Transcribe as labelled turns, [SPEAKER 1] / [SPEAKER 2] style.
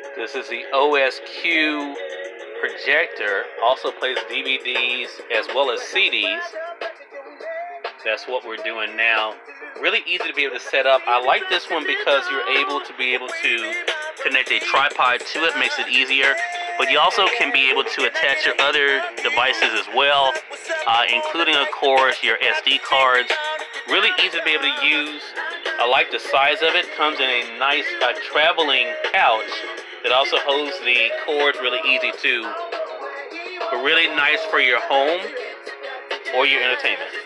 [SPEAKER 1] This is the OSQ projector. Also plays DVDs as well as CDs. That's what we're doing now. Really easy to be able to set up. I like this one because you're able to connect a tripod to it. Makes it easier. But you also can be able to attach your other devices as well, including, of course, your SD cards. Really easy to be able to use. I like the size of it. Comes in a nice traveling pouch that also holds the cords really easy too. But really nice for your home or your entertainment.